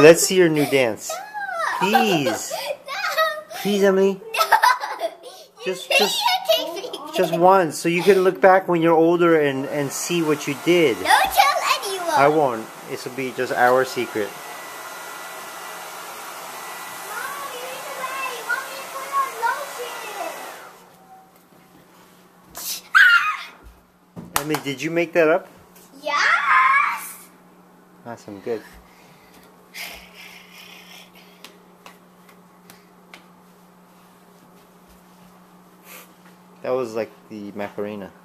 let's see your new dance. No. Please. No. Please, Emily. No. Just once, so you can look back when you're older and see what you did. Don't tell anyone. I won't. This will be just our secret. Mommy, you're in the way. You want me to put on lotion? Emily, did you make that up? Yes. Awesome, good. That was like the Macarena.